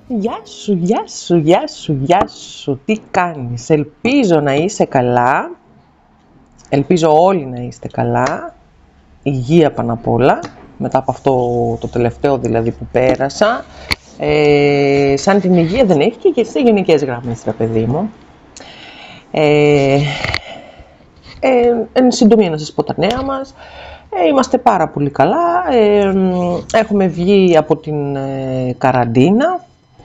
Γεια σου, γεια σου, γεια σου, γεια σου. Τι κάνεις? Ελπίζω να είσαι καλά. Ελπίζω όλοι να είστε καλά. Υγεία πάνω απ' όλα. Μετά από αυτό το τελευταίο δηλαδή που πέρασα. Σαν την υγεία δεν έχει και σε γενικές γραμμές, ρε παιδί μου. Εν συντομία να σας πω τα νέα μας. Είμαστε πάρα πολύ καλά. Έχουμε βγει από την καραντίνα.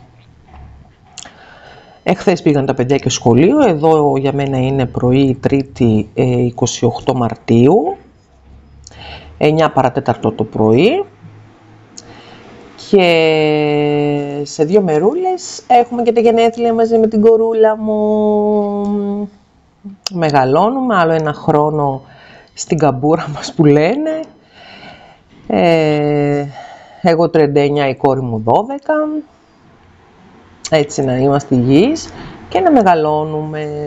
Εχθές πήγαν τα παιδιά και σχολείο. Εδώ για μένα είναι πρωί Τρίτη 28 Μαρτίου. 9 παρατέταρτο το πρωί. Και σε 2 μερούλες έχουμε και τα γενέθλια μαζί με την κορούλα μου. Μεγαλώνουμε άλλο 1 χρόνο στην καμπούρα μας που λένε. Εγώ 39, η κόρη μου 12. Έτσι να είμαστε υγιείς και να μεγαλώνουμε.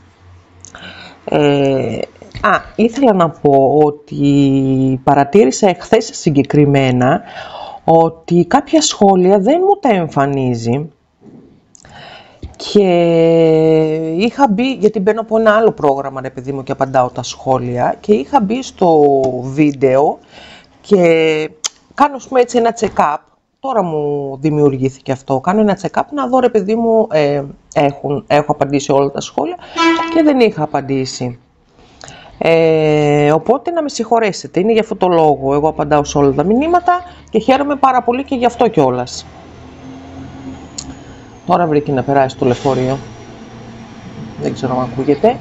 Ήθελα να πω ότι παρατήρησα εχθές συγκεκριμένα ότι κάποια σχόλια δεν μου τα εμφανίζει και είχα μπει, γιατί μπαίνω από ένα άλλο πρόγραμμα ρε παιδί μου και απαντάω τα σχόλια και είχα μπει στο βίντεο και κάνω ας πούμε έτσι ένα check-up. Τώρα μου δημιουργήθηκε αυτό. Κάνω ένα check-up να δω ρε παιδί μου, έχω απαντήσει όλα τα σχόλια και δεν είχα απαντήσει. Οπότε να με συγχωρέσετε, είναι για αυτό το λόγο. Εγώ απαντάω σε όλα τα μηνύματα και χαίρομαι πάρα πολύ και γι' αυτό κιόλας. Τώρα βρήκε να περάσει το λεωφορείο. Δεν ξέρω αν ακούγεται.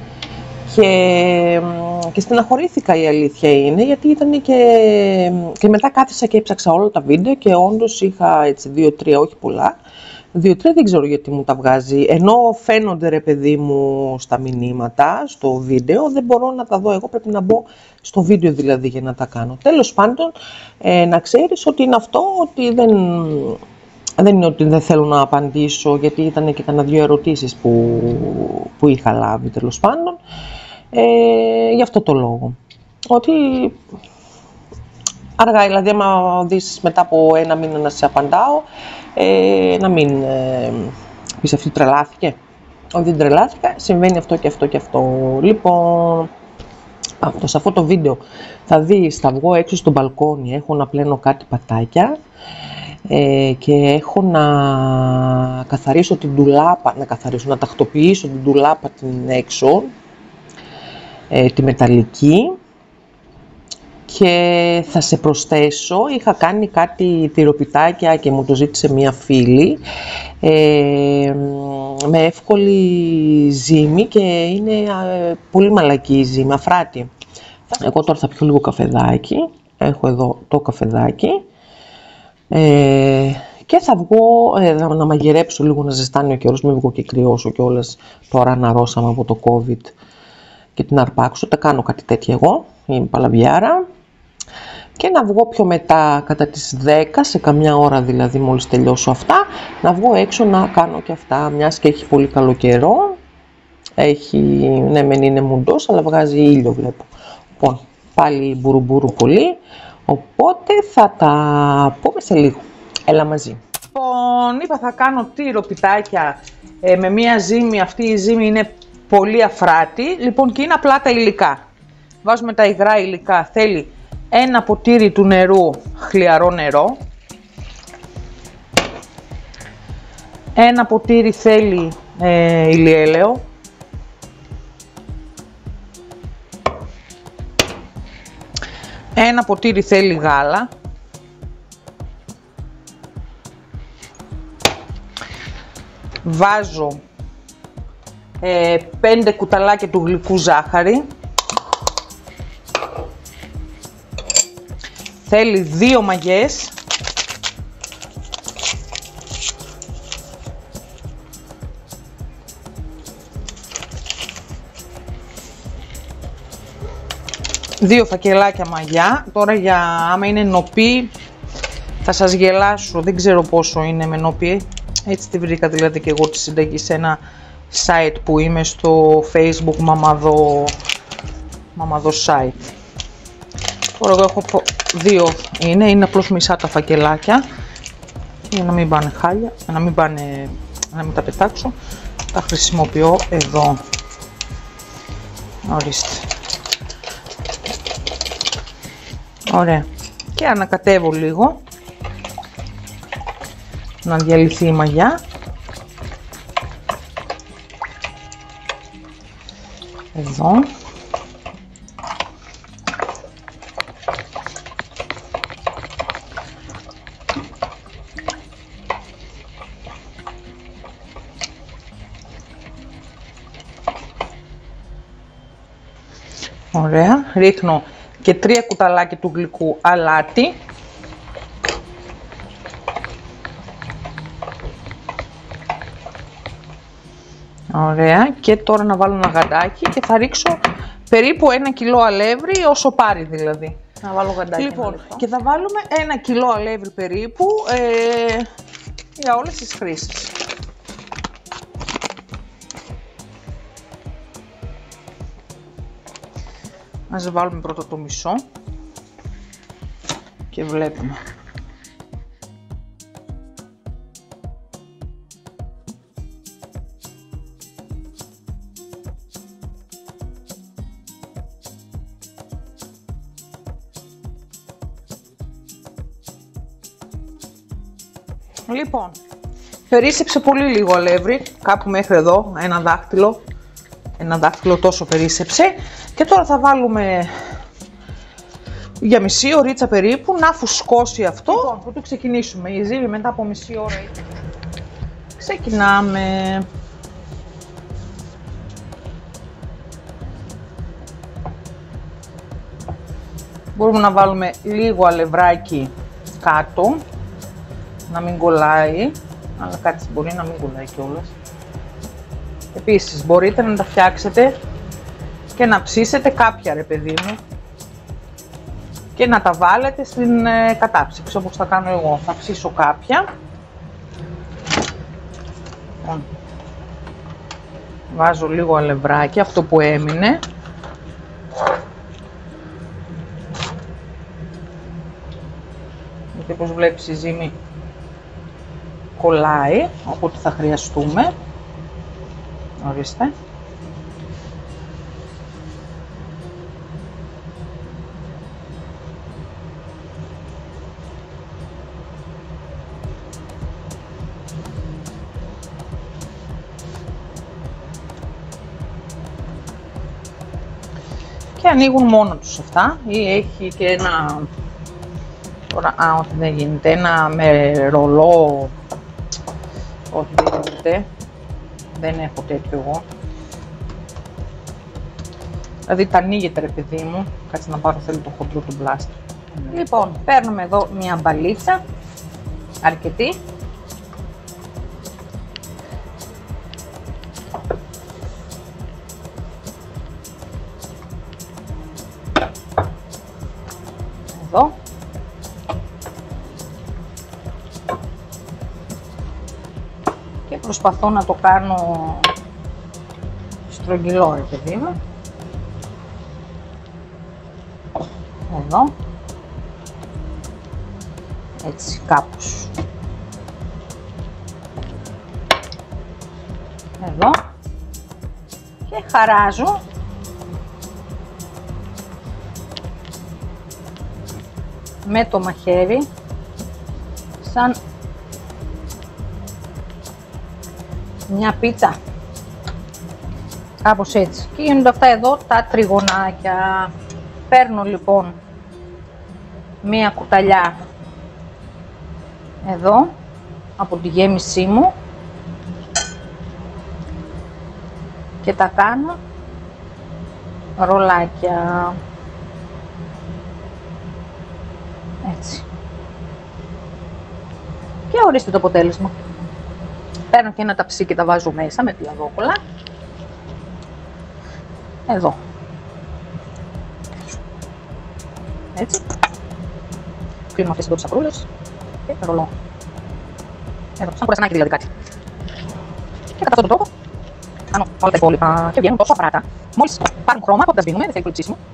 Και στεναχωρήθηκα, η αλήθεια είναι, γιατί ήταν και μετά κάθισα και έψαξα όλα τα βίντεο και όντως είχα έτσι 2-3, όχι πολλά. 2-3 δεν ξέρω γιατί μου τα βγάζει, ενώ φαίνονται ρε παιδί μου στα μηνύματα, στο βίντεο, δεν μπορώ να τα δω εγώ, πρέπει να μπω στο βίντεο δηλαδή για να τα κάνω. Τέλος πάντων, να ξέρεις ότι είναι αυτό, ότι δεν είναι ότι δεν θέλω να απαντήσω, γιατί ήταν και κανένα 2 ερωτήσεις που είχα λάβει τέλος πάντων. Γι' αυτό το λόγο. Ότι αργά, δηλαδή άμα δεις μετά από 1 μήνα να σε απαντάω, να μην πεις αυτή τρελάθηκε. Όχι, δεν τρελάθηκα, συμβαίνει αυτό και αυτό και αυτό. Λοιπόν, σε αυτό το βίντεο θα δεις, θα βγω έξω στο μπαλκόνι, έχω να πλένω κάτι πατάκια και έχω να καθαρίσω την ντουλάπα, να τακτοποιήσω την ντουλάπα την έξω, τη μεταλλική, και θα σε προσθέσω, είχα κάνει κάτι τυροπιτάκια και μου το ζήτησε μία φίλη με εύκολη ζύμη και είναι πολύ μαλακή η ζύμη, αφράτη. Εγώ τώρα θα πιω λίγο καφεδάκι, έχω εδώ το καφεδάκι και θα βγω να μαγειρέψω λίγο, να ζεστάνει ο καιρός, μην βγω και κρυώσω κιόλας, τώρα αναρρώσαμε από το COVID και την αρπάξω, τα κάνω κάτι τέτοιο εγώ, είμαι παλαβιάρα. Και να βγω πιο μετά, κατά τις 10, σε καμιά ώρα δηλαδή, μόλις τελειώσω αυτά, να βγω έξω να κάνω και αυτά, μιας και έχει πολύ καλό καιρό. Ναι μεν είναι μουντός, αλλά βγάζει ήλιο βλέπω. Λοιπόν, πάλι μπουρουμπουρου πολύ, οπότε θα τα πούμε σε λίγο. Έλα μαζί. Λοιπόν, είπα θα κάνω τυροπιτάκια με μία ζύμη, αυτή η ζύμη είναι πολύ αφράτη, λοιπόν, και είναι απλά τα υλικά. Βάζουμε τα υγρά υλικά, θέλει 1 ποτήρι του νερού, χλιαρό νερό. 1 ποτήρι θέλει ηλιέλαιο. 1 ποτήρι θέλει γάλα. Βάζω 5 κουταλάκια του γλυκού ζάχαρη. Θέλει 2 μαγιές. Δύο φακελάκια μαγιά. Τώρα άμα είναι νοπή θα σας γελάσω. Δεν ξέρω πόσο είναι με νοπή. Έτσι τη βρήκα δηλαδή και εγώ τη συνταγή σε ένα site που είμαι στο Facebook, Μαμαδό site. Τώρα εγώ έχω 2 είναι απλώς μισά τα φακελάκια. Για να μην πάνε χάλια, να μην τα πετάξω, τα χρησιμοποιώ εδώ. Ορίστε. Ωραία. Και ανακατεύω λίγο να διαλυθεί η μαγιά. Εδώ. Ωραία. Ρίχνω και 3 κουταλάκια του γλυκού αλάτι. Ωραία. Και τώρα να βάλω ένα γαντάκι και θα ρίξω περίπου 1 κιλό αλεύρι, όσο πάρει δηλαδή. Να βάλω γαντάκι. Λοιπόν, και θα βάλουμε 1 κιλό αλεύρι περίπου για όλες τις χρήσεις. Ας βάλουμε πρώτα το μισό και βλέπουμε. Λοιπόν, περίσσεψε πολύ λίγο αλεύρι, κάπου μέχρι εδώ, ένα δάχτυλο τόσο περίσσεψε. Και τώρα θα βάλουμε για μισή ωρίτσα περίπου να φουσκώσει αυτό. Λοιπόν, πρωτού ξεκινήσουμε, η ζύμη μετά από μισή ώρα ξεκινάμε. Μπορούμε να βάλουμε λίγο αλευράκι κάτω, να μην κολλάει, αλλά κάτι μπορεί να μην κολλάει κιόλας. Επίσης μπορείτε να τα φτιάξετε και να ψήσετε κάποια, ρε παιδί μου, και να τα βάλετε στην κατάψυξη όπως θα κάνω εγώ. Θα ψήσω κάποια. Βάζω λίγο αλευράκι, αυτό που έμεινε. Γιατί όπως βλέπεις η ζύμη κολλάει, οπότε θα χρειαστούμε. Ορίστε. Και ανοίγουν μόνο τους αυτά ή έχει και ένα, τώρα, όχι δεν γίνεται, ένα με ρολό, όχι δεν γίνεται, δεν έχω τέτοιο εγώ. Δηλαδή τα ανοίγεται, ρε παιδί μου, κάτσε να πάρω, θέλω το χοντρό του μπλάστερ. Λοιπόν, παίρνουμε εδώ μια μπαλίτσα, αρκετή. Εδώ. Και προσπαθώ να το κάνω στρογγυλό, ρε παιδί μου. Εδώ. Έτσι, κάπως. Εδώ. Και χαράζω. Με το μαχαίρι, σαν μια πίτσα, κάπως έτσι. Και γίνονται αυτά εδώ τα τριγωνάκια. Παίρνω λοιπόν μία κουταλιά εδώ από τη γέμισή μου και τα κάνω ρολάκια. Έτσι. Και ορίστε το αποτέλεσμα. Παίρνω και ένα ταψί και τα βάζω μέσα με τη λαδόκολλα. Εδώ. Έτσι. Κλείνω αυτές εδώ τις σακρούλες και ρολώ. Εδώ, σαν κουρασανάκι δηλαδή κάτι. Και κατά αυτόν τον τρόπο κάνω όλα τα υπόλοιπα και βγαίνουν τόσο απαράτα. Μόλις πάρουν χρώμα, τότε τα σβήνουμε, δεν θέλει πολύ ψήσιμο.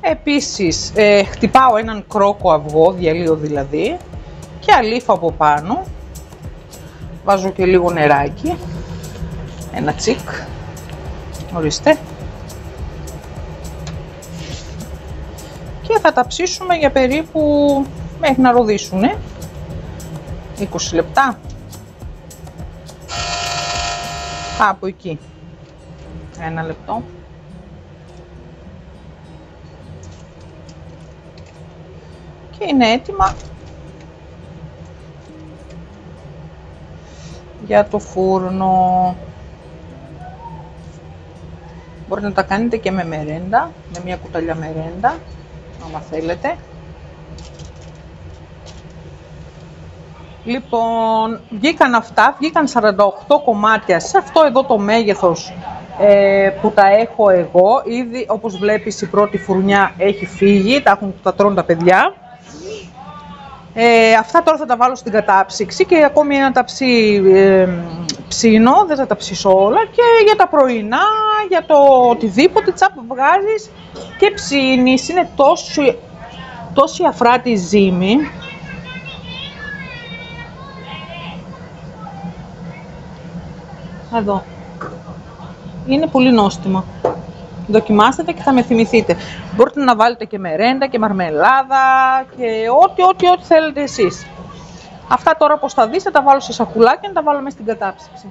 Επίσης χτυπάω έναν κρόκο αυγό, διαλύω δηλαδή, και αλήφω από πάνω. Βάζω και λίγο νεράκι, ένα τσικ, ορίστε. Και θα τα ψήσουμε για περίπου μέχρι να ροδίσουνε, 20 λεπτά. Κάπου εκεί, 1 λεπτό. Και είναι έτοιμα για το φούρνο. Μπορείτε να τα κάνετε και με μερέντα, με μια κουταλιά μερέντα, άμα θέλετε. Λοιπόν, βγήκαν αυτά, βγήκαν 48 κομμάτια σε αυτό εδώ το μέγεθος που τα έχω εγώ. Ήδη, όπως βλέπεις, η πρώτη φουρνιά έχει φύγει, τα τρώνε τα παιδιά. Αυτά τώρα θα τα βάλω στην κατάψυξη και ακόμη ένα ταψί ψήνω, δεν θα τα ψήσω όλα, και για τα πρωινά, για το οτιδήποτε, τσάπ βγάζεις και ψήνεις. Είναι τόση αφράτη ζύμη. Εδώ. Είναι πολύ νόστιμα. Δοκιμάστε και θα με θυμηθείτε. Μπορείτε να βάλετε και μερέντα και μαρμελάδα και ό,τι θέλετε εσείς. Αυτά τώρα πως θα δεις, θα τα βάλω σε σακουλάκια να τα βάλω μέσα στην κατάψυξη.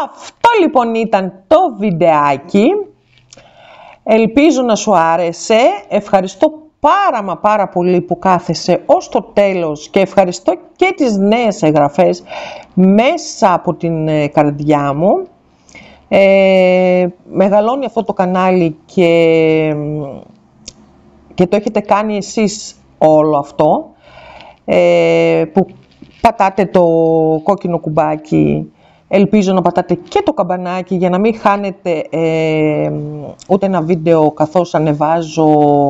Αυτό λοιπόν ήταν το βιντεάκι. Ελπίζω να σου άρεσε. Ευχαριστώ πάρα πολύ που κάθεσαι ως το τέλος και ευχαριστώ και τις νέες εγγραφές μέσα από την καρδιά μου. Μεγαλώνει αυτό το κανάλι και το έχετε κάνει εσείς όλο αυτό, που πατάτε το κόκκινο κουμπάκι. Ελπίζω να πατάτε και το καμπανάκι για να μην χάνετε ούτε ένα βίντεο καθώς ανεβάζω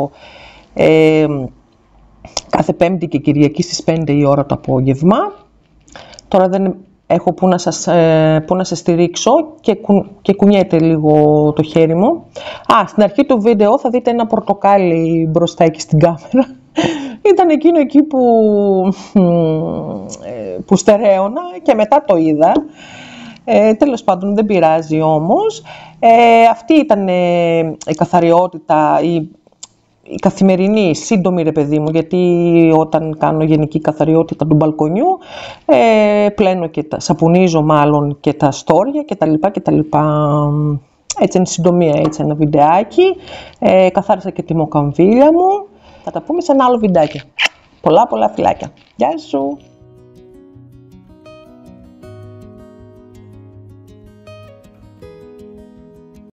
κάθε Πέμπτη και Κυριακή στις 5 η ώρα το απόγευμα. Τώρα δεν έχω που να σε στηρίξω και κουνιέται λίγο το χέρι μου. Στην αρχή του βίντεο θα δείτε ένα πορτοκάλι μπροστά εκεί στην κάμερα. Ήταν εκείνο εκεί που στερέωνα και μετά το είδα. Τέλος πάντων, δεν πειράζει όμως. Αυτή ήταν η καθαριότητα, η καθημερινή, σύντομη ρε παιδί μου, γιατί όταν κάνω γενική καθαριότητα του μπαλκονιού, πλένω και σαπουνίζω μάλλον και τα στόρια και τα λοιπά. Έτσι είναι συντομία, έτσι ένα βιντεάκι. Καθάρισα και τη μοκαμβίλια μου. Θα τα πούμε σε ένα άλλο βιντεάκι. Πολλά φιλάκια. Γεια σου!